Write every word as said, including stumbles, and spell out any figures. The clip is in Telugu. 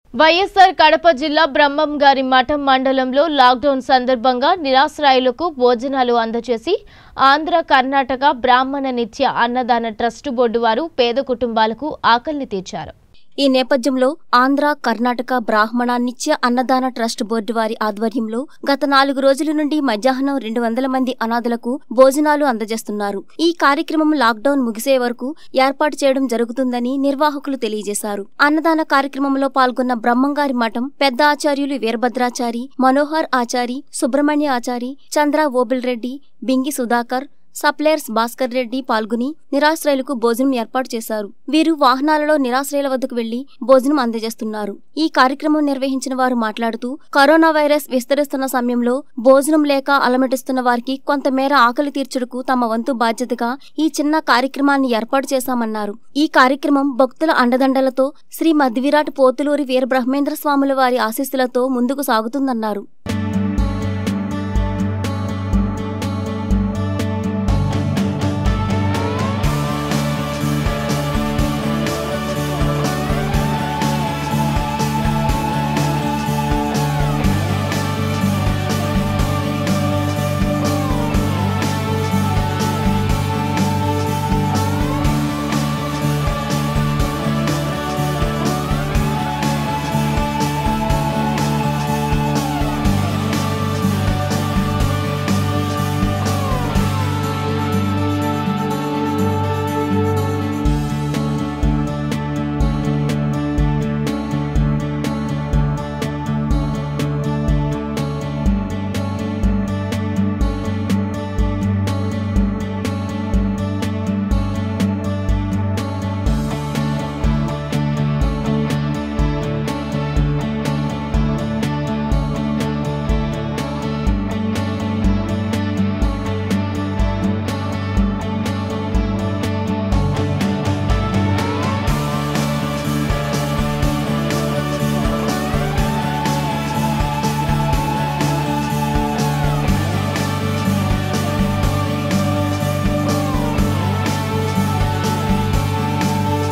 వైఎస్ఆర్ కడప జిల్లా బ్రహ్మంగారి మఠం మండలంలో లాక్డౌన్ సందర్భంగా నిరాశ్రయులకు భోజనాలు అందజేసి ఆంధ్ర కర్ణాటక బ్రాహ్మణ నిత్య అన్నదాన ట్రస్ట్ బోర్డు వారు పేద కుటుంబాలకు ఆకలిని తీర్చారు. ఈ నేపథ్యంలో ఆంధ్ర కర్ణాటక బ్రాహ్మణ నిత్య అన్నదాన ట్రస్ట్ బోర్డు వారి ఆధ్వర్యంలో గత నాలుగు రోజుల నుండి మధ్యాహ్నం రెండు వందల మంది అనాథలకు భోజనాలు అందజేస్తున్నారు. ఈ కార్యక్రమం లాక్డౌన్ ముగిసే వరకు ఏర్పాటు చేయడం జరుగుతుందని నిర్వాహకులు తెలియజేశారు. అన్నదాన కార్యక్రమంలో పాల్గొన్న బ్రహ్మంగారి మఠం పెద్ద ఆచార్యులు వీరభద్రాచారి, మనోహర్ ఆచారి, సుబ్రహ్మణ్య ఆచారి, చంద్ర ఓబిల్ రెడ్డి, బింగి సుధాకర్, సప్లయర్స్ భాస్కర్ రెడ్డి పాల్గొని నిరాశ్రయులకు భోజనం ఏర్పాటు చేశారు. వీరు వాహనాలలో నిరాశ్రయుల వద్దకు వెళ్లి భోజనం అందజేస్తున్నారు. ఈ కార్యక్రమం నిర్వహించిన వారు మాట్లాడుతూ కరోనా వైరస్ విస్తరిస్తున్న సమయంలో భోజనం లేక అలమటిస్తున్న వారికి కొంతమేర ఆకలి తీర్చుటకు తమ వంతు బాధ్యతగా ఈ చిన్న కార్యక్రమాన్ని ఏర్పాటు చేశామన్నారు. ఈ కార్యక్రమం భక్తుల అండదండలతో శ్రీ మధ్విరాట్ పోతులూరి వీరబ్రహ్మేంద్ర స్వాముల వారి ఆశీస్సులతో ముందుకు సాగుతుందన్నారు.